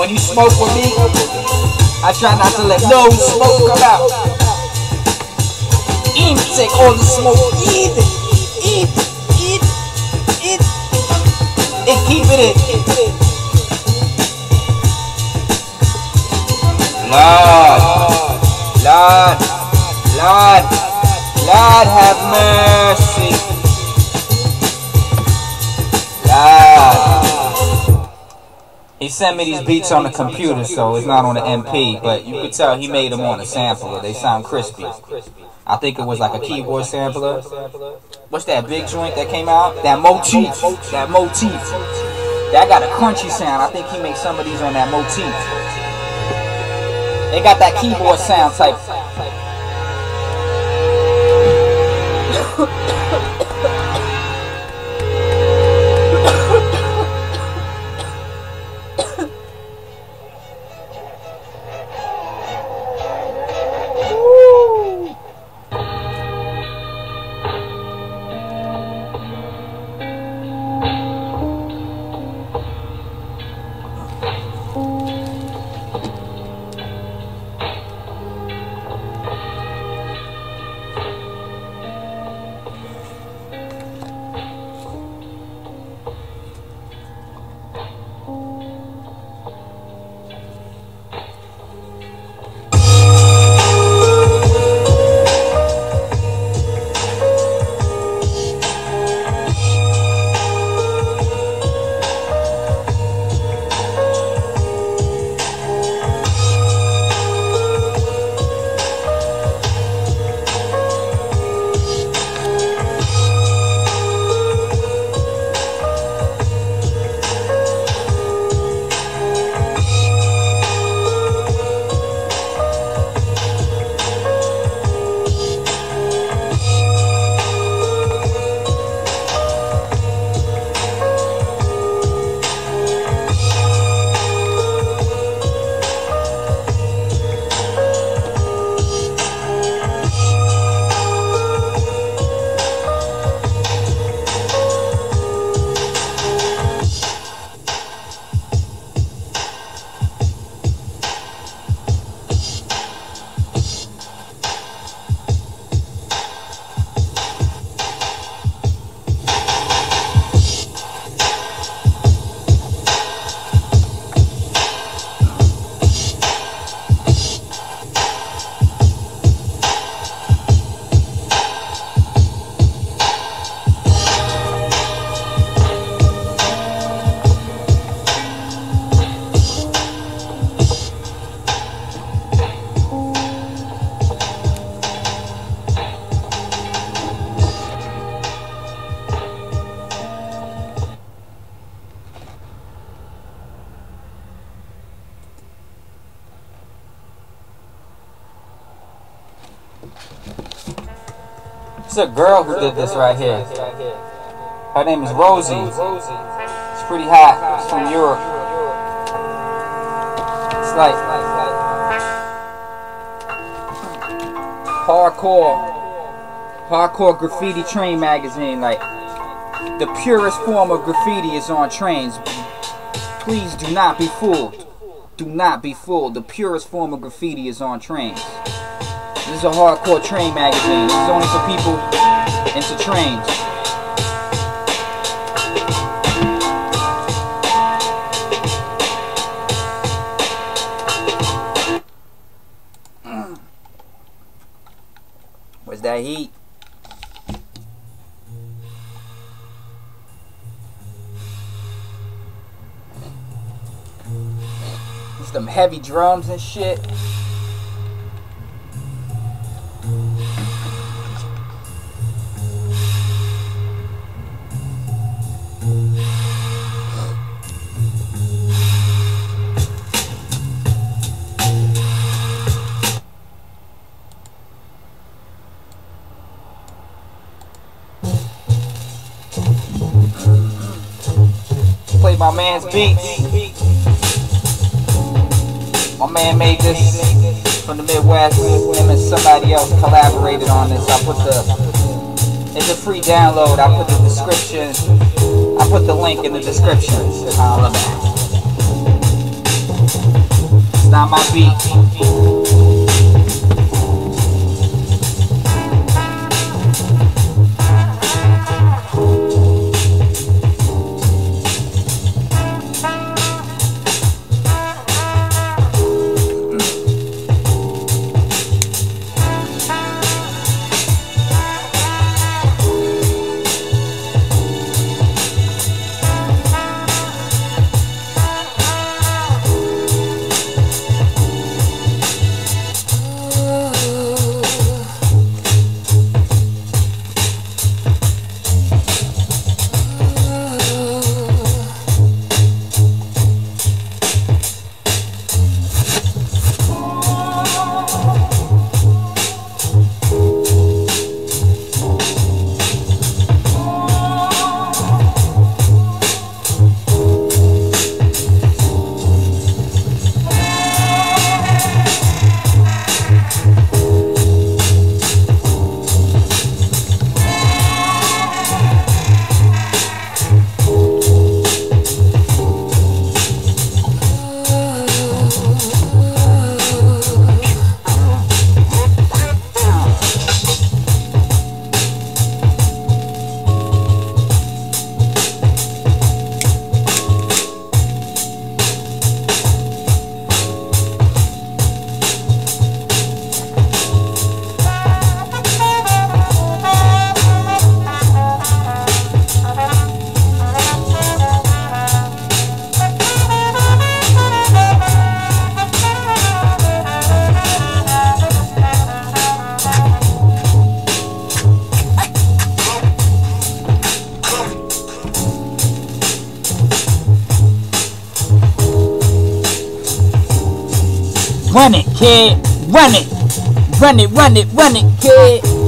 When you smoke with me, I try not to let no smoke come out. Even take all the smoke, eat it, and keep it in. Lord have mercy. He sent me these beats on the computer, so it's not on the MP, but you could tell he made them on a sampler. They sound crispy. I think it was like a keyboard sampler. What's that big joint that came out? That Motif. That got a crunchy sound. I think he made some of these on that Motif. They got that keyboard sound type. It's a girl who did this right here. Her name is Rosie. It's pretty hot. It's from Europe. It's like hardcore graffiti train magazine. Like the purest form of graffiti is on trains. Please do not be fooled. Do not be fooled. The purest form of graffiti is on trains. This is a hardcore train magazine. This is only for people into trains. Where's that heat? It's them heavy drums and shit. Play my man's beats. My man made this from the Midwest. Him and somebody else collaborated on this. It's a free download. I put the description. I put the link in the description. All of that. It's not my beat. Run it, kid. Run it. Run it, run it, run it, kid.